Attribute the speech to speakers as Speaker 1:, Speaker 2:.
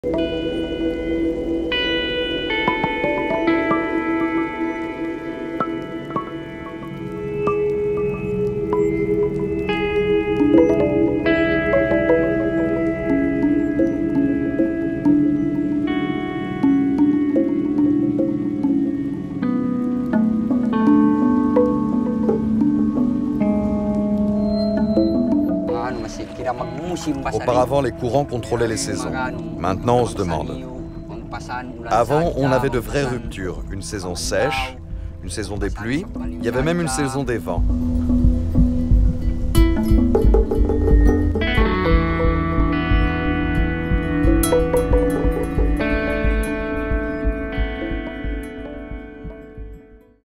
Speaker 1: Auparavant, les courants contrôlaient les saisons. Maintenant, on se demande. Avant, on avait de vraies ruptures. Une saison sèche, une saison des pluies, il y avait même une saison des vents.